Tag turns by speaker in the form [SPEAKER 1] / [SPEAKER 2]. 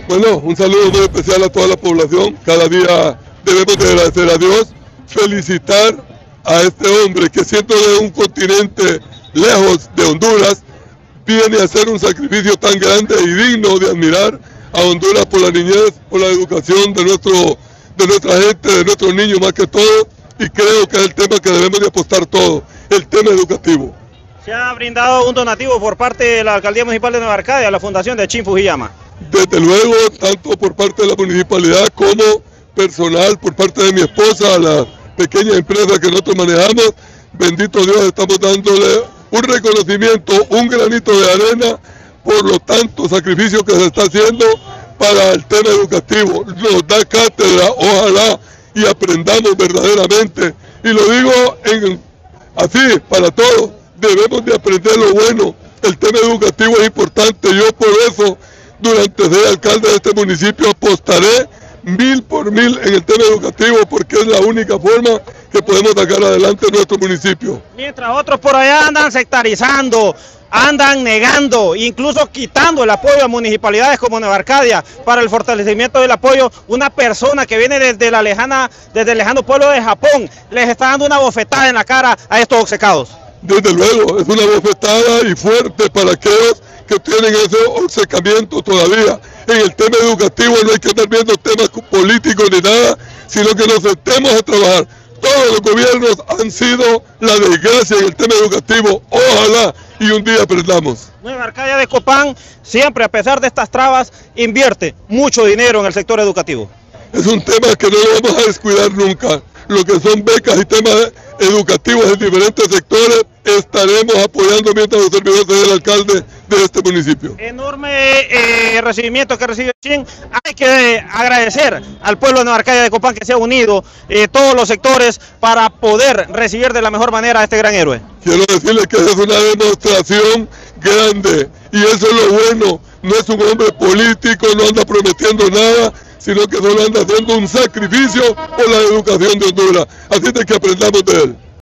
[SPEAKER 1] Bueno, un saludo muy especial a toda la población. Cada día debemos de agradecer a Dios, felicitar a este hombre que siendo de un continente lejos de Honduras, viene a hacer un sacrificio tan grande y digno de admirar a Honduras por la niñez, por la educación de nuestra gente, de nuestros niños más que todo, y creo que es el tema que debemos de apostar todo, el tema educativo.
[SPEAKER 2] Se ha brindado un donativo por parte de la Alcaldía Municipal de Nueva Arcadia a la Fundación de Chin Fujiyama.
[SPEAKER 1] Desde luego, tanto por parte de la municipalidad como personal, por parte de mi esposa, a la pequeña empresa que nosotros manejamos, bendito Dios, estamos dándole un reconocimiento, un granito de arena por los tantos sacrificios que se está haciendo para el tema educativo. Nos da cátedra, ojalá y aprendamos verdaderamente. Y lo digo así, para todos, debemos de aprender lo bueno. El tema educativo es importante. Yo por eso, durante ser alcalde de este municipio, apostaré 1000 por 1000 en el tema educativo, porque es la única forma que podemos sacar adelante nuestro municipio.
[SPEAKER 2] Mientras otros por allá andan sectarizando, andan negando, incluso quitando el apoyo a municipalidades como Nueva Arcadia para el fortalecimiento del apoyo, una persona que viene desde el lejano pueblo de Japón les está dando una bofetada en la cara a estos obcecados.
[SPEAKER 1] Desde luego, es una bofetada y fuerte para aquellos que tienen ese obcecamiento todavía. En el tema educativo no hay que estar viendo temas políticos ni nada, sino que nos sentemos a trabajar. Todos los gobiernos han sido la desgracia en el tema educativo. Ojalá y un día aprendamos.
[SPEAKER 2] Nueva Arcadia de Copán siempre, a pesar de estas trabas, invierte mucho dinero en el sector educativo.
[SPEAKER 1] Es un tema que no lo vamos a descuidar nunca. Lo que son becas y temas educativos en diferentes sectores, estaremos apoyando mientras los servidores del alcalde de este municipio.
[SPEAKER 2] Enorme recibimiento que recibe Chin. Hay que agradecer al pueblo de Nueva Arcadia de Copán que se ha unido, todos los sectores, para poder recibir de la mejor manera a este gran héroe.
[SPEAKER 1] Quiero decirles que esa es una demostración grande y eso es lo bueno. No es un hombre político, no anda prometiendo nada, sino que solo anda haciendo un sacrificio por la educación de Honduras. Así de que aprendamos de él.